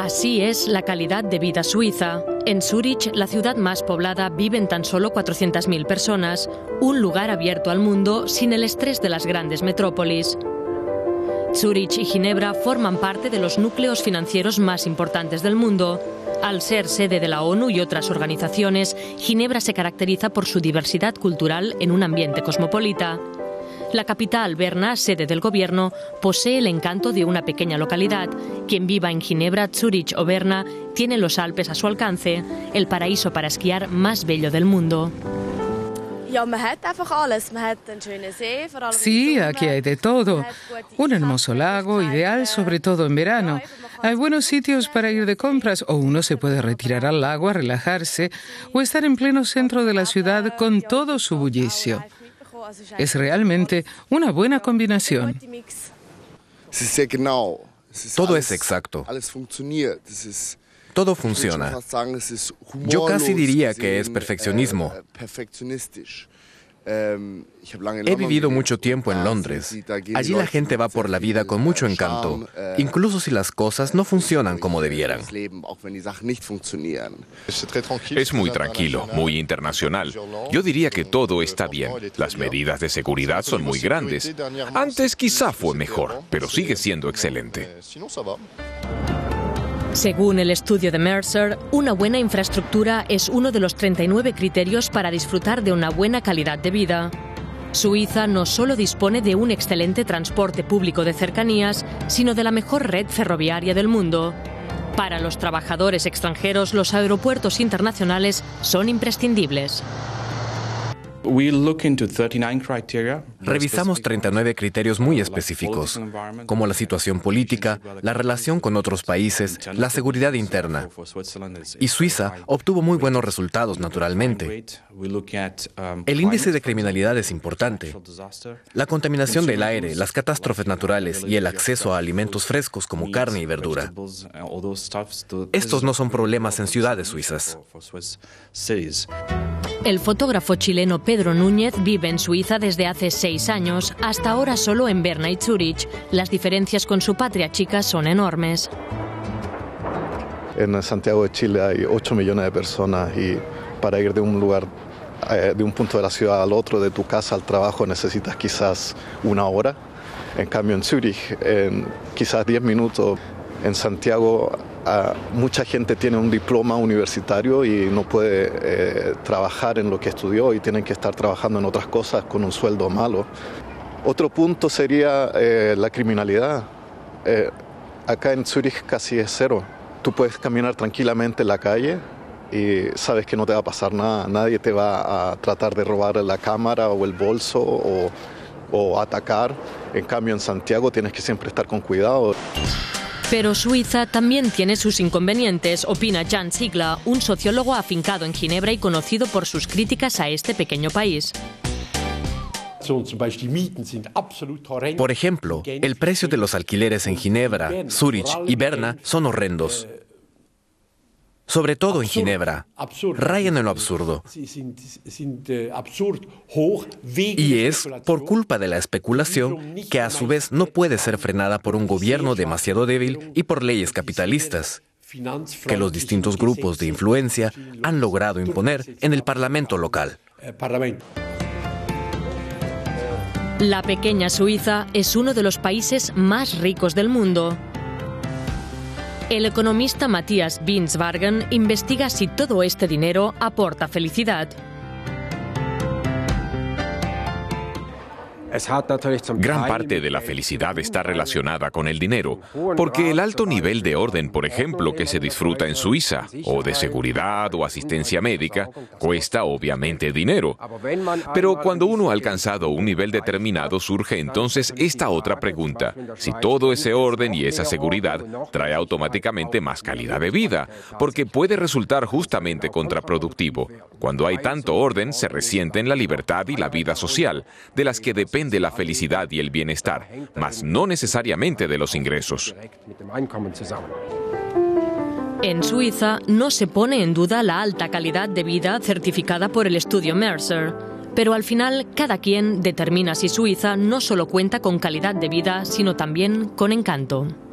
Así es la calidad de vida suiza. En Zúrich, la ciudad más poblada, viven tan solo 400.000 personas, un lugar abierto al mundo sin el estrés de las grandes metrópolis. Zúrich y Ginebra forman parte de los núcleos financieros más importantes del mundo. Al ser sede de la ONU y otras organizaciones, Ginebra se caracteriza por su diversidad cultural en un ambiente cosmopolita. La capital, Berna, sede del gobierno, posee el encanto de una pequeña localidad. Quien viva en Ginebra, Zúrich o Berna tiene los Alpes a su alcance, el paraíso para esquiar más bello del mundo. Sí, aquí hay de todo. Un hermoso lago, ideal sobre todo en verano. Hay buenos sitios para ir de compras o uno se puede retirar al lago a relajarse o estar en pleno centro de la ciudad con todo su bullicio. Es realmente una buena combinación. Todo es exacto. Todo funciona. Yo casi diría que es perfeccionismo. He vivido mucho tiempo en Londres. Allí la gente va por la vida con mucho encanto, incluso si las cosas no funcionan como debieran. Es muy tranquilo, muy internacional. Yo diría que todo está bien. Las medidas de seguridad son muy grandes. Antes quizá fue mejor, pero sigue siendo excelente. Según el estudio de Mercer, una buena infraestructura es uno de los 39 criterios para disfrutar de una buena calidad de vida. Suiza no solo dispone de un excelente transporte público de cercanías, sino de la mejor red ferroviaria del mundo. Para los trabajadores extranjeros, los aeropuertos internacionales son imprescindibles. Revisamos 39 criterios muy específicos, como la situación política, la relación con otros países, la seguridad interna. Y Suiza obtuvo muy buenos resultados, naturalmente. El índice de criminalidad es importante. La contaminación del aire, las catástrofes naturales y el acceso a alimentos frescos como carne y verdura. Estos no son problemas en ciudades suizas. El fotógrafo chileno Pedro Núñez vive en Suiza desde hace 6 años, hasta ahora solo en Berna y Zúrich. Las diferencias con su patria chica son enormes. En Santiago de Chile hay 8 millones de personas y para ir de un lugar, de un punto de la ciudad al otro, de tu casa al trabajo, necesitas quizás 1 hora. En cambio en Zúrich, quizás 10 minutos. En Santiago mucha gente tiene un diploma universitario y no puede trabajar en lo que estudió y tienen que estar trabajando en otras cosas con un sueldo malo. Otro punto sería la criminalidad. Acá en Zúrich casi es cero. Tú puedes caminar tranquilamente en la calle y sabes que no te va a pasar nada. Nadie te va a tratar de robar la cámara o el bolso o atacar. En cambio en Santiago tienes que siempre estar con cuidado. Pero Suiza también tiene sus inconvenientes, opina Jan Ziegler, un sociólogo afincado en Ginebra y conocido por sus críticas a este pequeño país. Por ejemplo, el precio de los alquileres en Ginebra, Zúrich y Berna son horrendos. Sobre todo en Ginebra, rayan en lo absurdo. Y es por culpa de la especulación que a su vez no puede ser frenada por un gobierno demasiado débil y por leyes capitalistas, que los distintos grupos de influencia han logrado imponer en el Parlamento local. La pequeña Suiza es uno de los países más ricos del mundo. El economista Matthias Binswagen investiga si todo este dinero aporta felicidad. Gran parte de la felicidad está relacionada con el dinero, porque el alto nivel de orden, por ejemplo, que se disfruta en Suiza, o de seguridad o asistencia médica, cuesta obviamente dinero. Pero cuando uno ha alcanzado un nivel determinado, surge entonces esta otra pregunta: si todo ese orden y esa seguridad trae automáticamente más calidad de vida, porque puede resultar justamente contraproductivo. Cuando hay tanto orden, se resienten la libertad y la vida social, de las que depende la felicidad y el bienestar, mas no necesariamente de los ingresos. En Suiza no se pone en duda la alta calidad de vida certificada por el estudio Mercer, pero al final cada quien determina si Suiza no solo cuenta con calidad de vida, sino también con encanto.